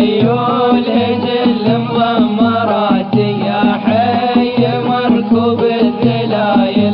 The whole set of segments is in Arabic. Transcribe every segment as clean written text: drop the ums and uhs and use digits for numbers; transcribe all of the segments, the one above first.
خيول هجل مضمرات يا حي مركوب الذلايل.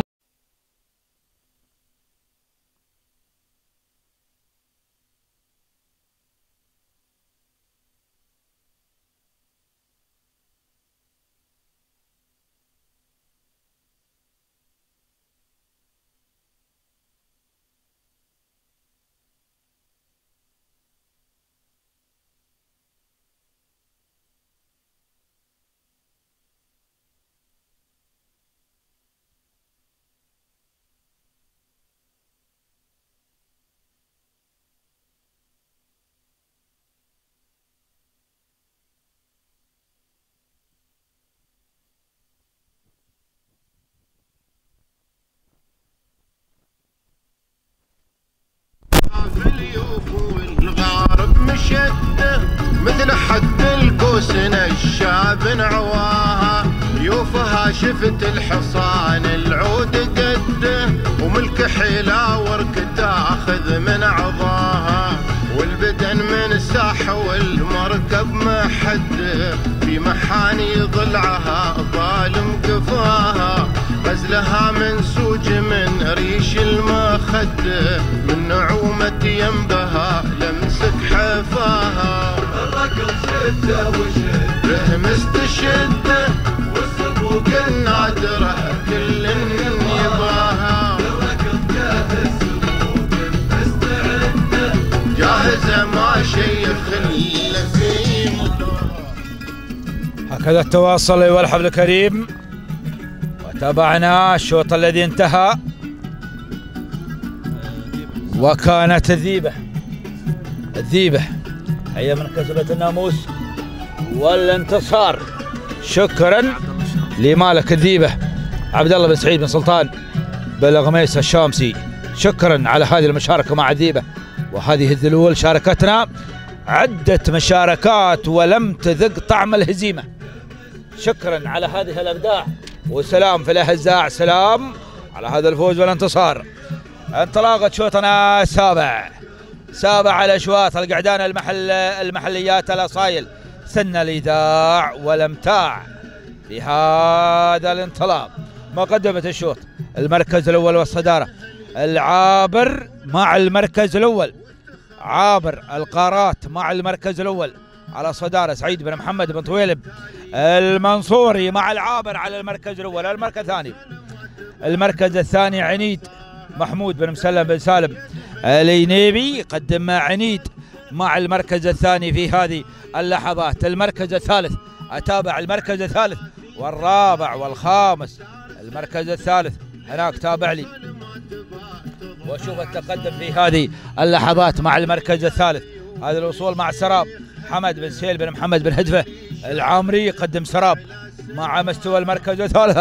مثل حد الكوسن الشاب عواها يوفها شفت الحصان العود قده وملك حيلة ورك تاخذ من عضاها والبدن من ساح والمركب محده في محاني ضلعها ظالم قفاها غزلها منسوج من ريش المخده من نعومة ينبها لمسك حفاها الركض شده وشده مستشده والسبوق النادره كل يباها الركض جاهز سبوق مستعده جاهزه ما شي يخل في مطرها. هكذا التواصل أيها الحفل الكريم، وتابعنا الشوط الذي انتهى وكانت الذيبة هي من كسبت الناموس والانتصار. شكرا لمالك الذيبة عبد الله بن سعيد بن سلطان بالغميس الشامسي، شكرا على هذه المشاركة مع الذيبة. وهذه الذلول شاركتنا عدة مشاركات ولم تذق طعم الهزيمة. شكرا على هذه الابداع وسلام في الهزاع، سلام على هذا الفوز والانتصار. انطلاقة شوطنا سابع الاشواط القعدان المحليات الاصايل سن الايداع والامتاع في هذا الانطلاق. مقدمة الشوط المركز الاول والصدارة العابر مع المركز الاول، عابر القارات مع المركز الاول على صدارة سعيد بن محمد بن طويلب المنصوري مع العابر على المركز الاول. المركز الثاني عنيد محمود بن مسلم بن سالم الينيبي يقدم مع عنيد مع المركز الثاني في هذه اللحظات. المركز الثالث اتابع المركز الثالث والرابع والخامس. المركز الثالث هناك تابع لي واشوف التقدم في هذه اللحظات مع المركز الثالث. هذا الوصول مع سراب حمد بن سهيل بن محمد بن هدفه العامري يقدم سراب مع مستوى المركز الثالث.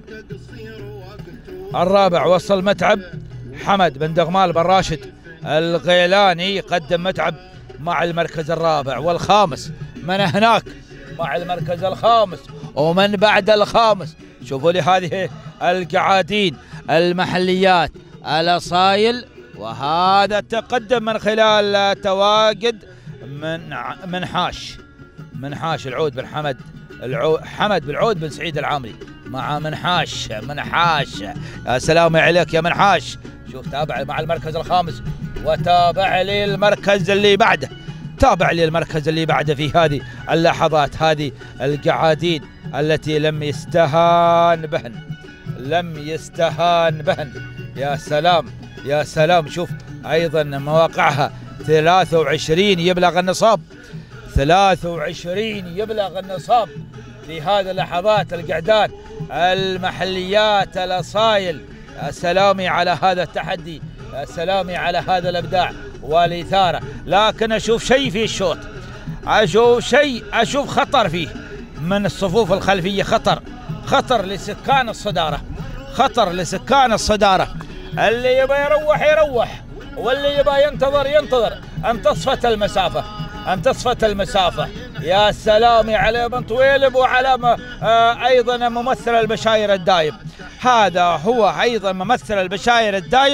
الرابع وصل متعب حمد بن دغمال بن راشد الغيلاني يقدم متعب مع المركز الرابع والخامس. من هناك مع المركز الخامس ومن بعد الخامس. شوفوا لي هذه القعادين المحليات الاصايل، وهذا التقدم من خلال تواجد منحاش العود بن حمد بن العود بن سعيد العامري مع منحاش. يا سلام عليك يا منحاش. شوف تابع مع المركز الخامس وتابع لي المركز اللي بعده في هذه اللحظات. هذه القعادين التي لم يستهان بهن. يا سلام شوف ايضا مواقعها 23 يبلغ النصاب في هذه اللحظات. القعدان المحليات الاصايل يا سلامي على هذا التحدي، يا سلامي على هذا الابداع والاثاره. لكن اشوف شيء في الشوط، اشوف خطر فيه من الصفوف الخلفيه، خطر لسكان الصداره. اللي يبى يروح واللي يبى ينتظر ان تصفت المسافه. يا سلامي على بن طويلب وعلى ايضا ممثل البشاير الدايم. هذا هو ايضا ممثل البشاير الدايم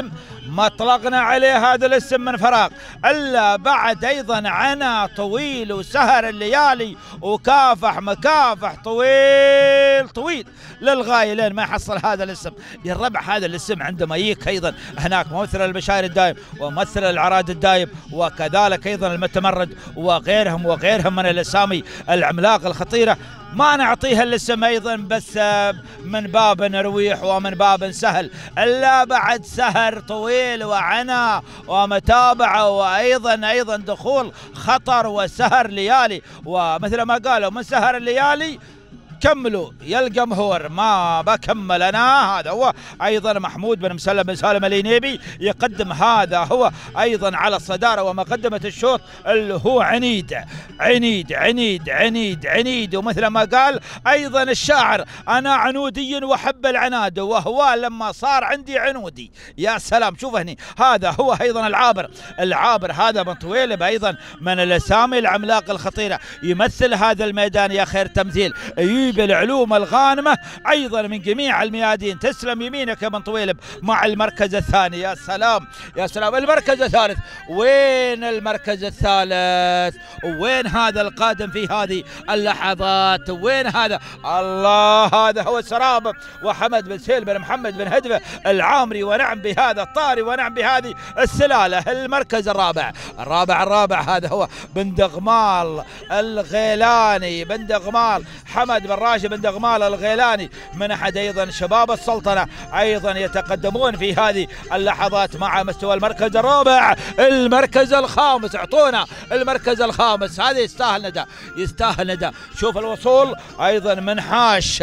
ما اطلقنا عليه هذا الاسم من فراغ، الا بعد ايضا عنا طويل وسهر الليالي وكافح مكافح طويل طويل للغايه لين ما يحصل هذا الاسم. يا الربع هذا الاسم عندما يجيك ايضا هناك ممثل المشاعر الدايم وممثل الاعراض الدايم وكذلك ايضا المتمرد وغيرهم من الاسامي العملاقه الخطيره، ما نعطيها الاسم ايضا بس من باب نرويح ومن باب سهل، الا بعد سهر طويل وعنا ومتابعه وايضا دخول خطر وسهر ليالي. ومثل ما قالوا من سهر الليالي كملوا يا الجمهور، ما بكمل انا. هذا هو ايضا محمود بن مسلم بن سالم الينيبي يقدم، هذا هو ايضا على الصداره ومقدمه الشوط اللي هو عنيد عنيد عنيد عنيد عنيد. ومثل ما قال ايضا الشاعر انا عنودي واحب العناد وهو لما صار عندي عنودي. يا سلام، شوف هني هذا هو ايضا العابر هذا من طويلب ايضا من الاسامي العملاق الخطيره، يمثل هذا الميدان يا خير تمثيل، بالعلوم الغانمة أيضا من جميع الميادين. تسلم يمينك يا بن طويلب مع المركز الثاني. يا سلام يا سلام. المركز الثالث، وين المركز الثالث؟ وين هذا القادم في هذه اللحظات؟ وين هذا؟ الله، هذا هو سراب وحمد بن سهيل بن محمد بن هدفة العامري، ونعم بهذا الطاري ونعم بهذه السلالة. المركز الرابع هذا هو بن دغمال الغيلاني، بن دغمال حمد بن راشد بن دغمال الغيلاني، من احد ايضا شباب السلطنه، ايضا يتقدمون في هذه اللحظات مع مستوى المركز الرابع. المركز الخامس، اعطونا المركز الخامس، هذا يستاهل ندى. شوف الوصول ايضا منحاش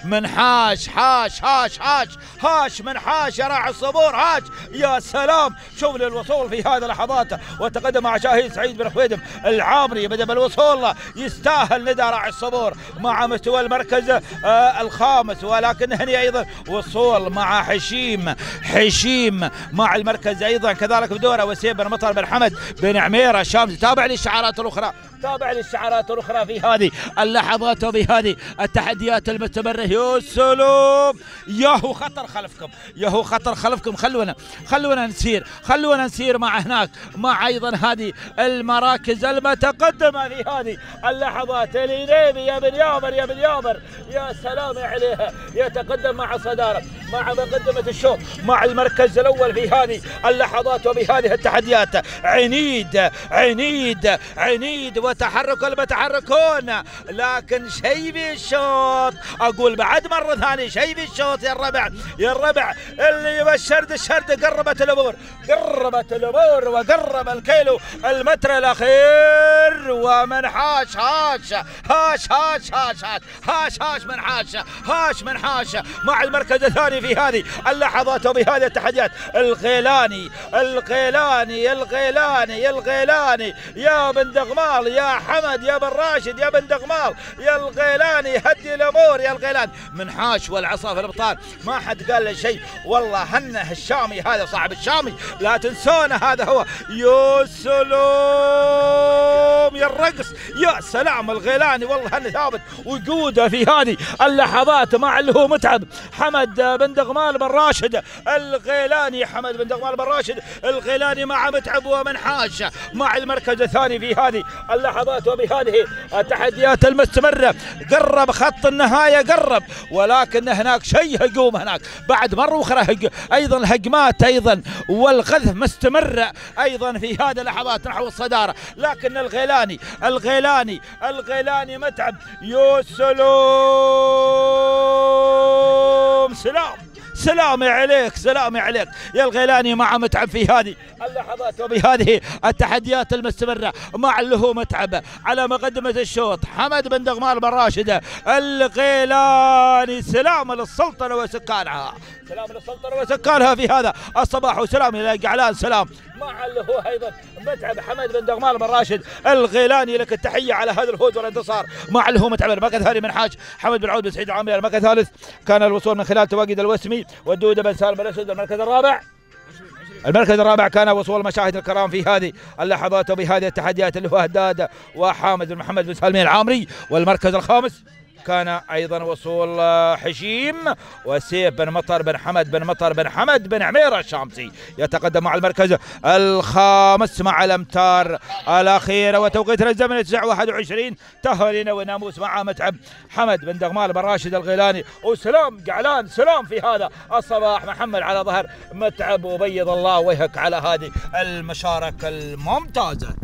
منحاش يا راعي الصبور، هاش. يا سلام، شوف للوصول في هذه اللحظات، وتقدم مع شاهين سعيد بن خويدم العامري، بدا بالوصول، يستاهل ندى راعي الصبور مع مستوى المركز الخامس. ولكن هني ايضا وصول مع حشيم مع المركز ايضا كذلك بدوره، وسيم بن مطر بن حمد بن عميره الشامسي. تابع للشعارات الاخرى في هذه اللحظات وبهذه التحديات المستمره. يا سلام، ياهو خطر خلفكم، خلونا نسير مع هناك مع ايضا هذه المراكز المتقدمه في هذه اللحظات. الينيبي يا بن يابر يا سلام عليها، يتقدم مع الصداره مع مقدمه الشوط مع المركز الاول في هذه اللحظات وبهذه التحديات. عنيد وتحرك المتحركون، لكن شيء بالشوط، اقول بعد مره ثانيه شيء بالشوط. يا الربع اللي يبشر الشرد، قربت الامور وقرب الكيلو المتر الاخير، ومن هاش منحاش مع المركز الثاني في هذه اللحظات وبهذه التحديات. الغيلاني يا بن دغمال، يا حمد، يا بن راشد، يا بن دغمال، يا الغيلاني، هدي الامور يا الغيلاني. منحاش والعصا في الابطال، ما حد قال له شيء والله. هنه الشامي، هذا صاحب الشامي لا تنسونه، هذا هو. يا سلام يا الرقص، يا سلام. الغيلاني والله هنه ثابت وجوده في هذه اللحظات مع اللي هو متعب حمد بن دغمال بن راشد الغيلاني. حمد بن دغمال بن راشد الغيلاني مع متعب ومنحاش مع المركز الثاني في هذه اللحظات وبهذه التحديات المستمرة. قرب خط النهاية، ولكن هناك شيء هجوم هناك بعد مرة أخرى، أيضا الهجمات أيضا والقذف مستمرة أيضا في هذه اللحظات نحو الصدارة. لكن الغيلاني متعب. يا سلام عليك يا الغيلاني مع متعب في هذه اللحظات وبهذه التحديات المستمرة مع اللي هو متعب على مقدمة الشوط. حمد بن دغمال بن راشد الغيلاني. سلام للسلطنة وسكانها في هذا الصباح، وسلام إلى قعلان. سلام مع اللي هو ايضا متعب حمد بن دغمال بن راشد الغيلاني. لك التحيه على هذا الفوز والانتصار مع اللي هو متعب. المركز الثاني منحاش حمد بن عود بن سعيد العامري. المركز الثالث كان الوصول من خلال تواجد الوسمي والدوده بن سالم الاسود. المركز الرابع كان وصول مشاهد الكرام في هذه اللحظات وبهذه التحديات اللي هو هداد وحامد بن محمد بن سالمين العامري. والمركز الخامس كان أيضا وصول حشيم، وسيف بن مطر بن حمد بن مطر بن حمد بن عمير الشامسي يتقدم مع المركز الخامس مع الأمتار الأخيرة. وتوقيتنا الزمني 9:21 تهرينا وناموس مع متعب حمد بن دغمال بن راشد الغيلاني. وسلام قعلان، سلام في هذا الصباح محمد على ظهر متعب، وبيض الله وجهك على هذه المشاركة الممتازة.